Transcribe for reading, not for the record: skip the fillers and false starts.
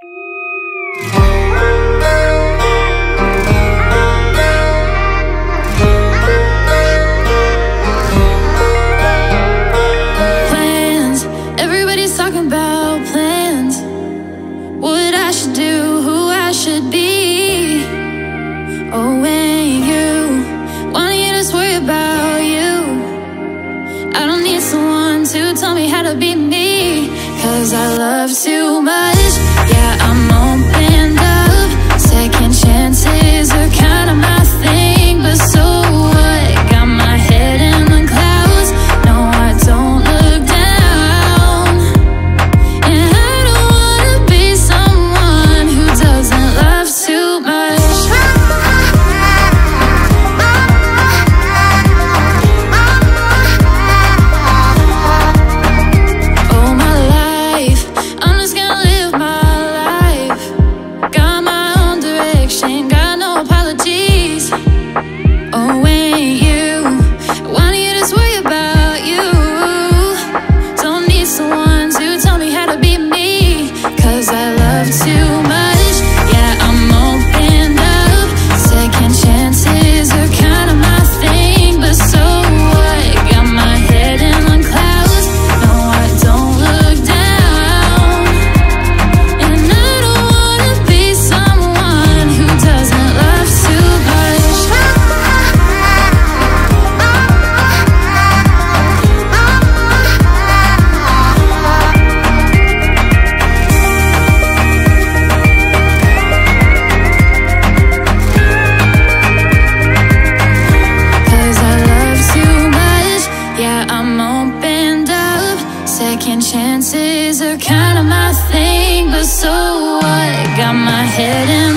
Plans, everybody's talking about plans. What I should do, who I should be. Oh, when you wanna hear us worry about you, I don't need someone to tell me how to be me. 'Cause I love too much, yeah, I'm opened up. Second chances are kind of my thing, but so what? Got my head in the clouds, no, I don't look down. And I don't wanna be someone who doesn't love too much. Second chances are kind of my thing, but so what? Got my head in